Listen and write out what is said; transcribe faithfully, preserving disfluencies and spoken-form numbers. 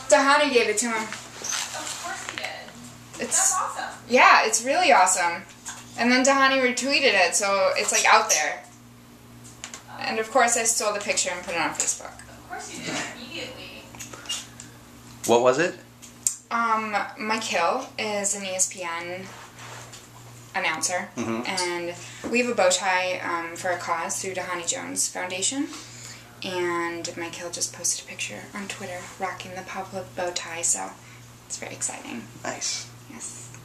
Dahani gave it to him. Of course he did. It's, That's awesome. Yeah, it's really awesome. And then Dahani retweeted it, so it's like out there. And of course I stole the picture and put it on Facebook. Of course you did, immediately. What was it? Um, Mike Hill is an E S P N announcer, mm-hmm. and we have a bow tie um, for a cause through Dahani Jones Foundation. And Mike Hill just posted a picture on Twitter rocking the public bow tie, so it's very exciting. Nice. Yes.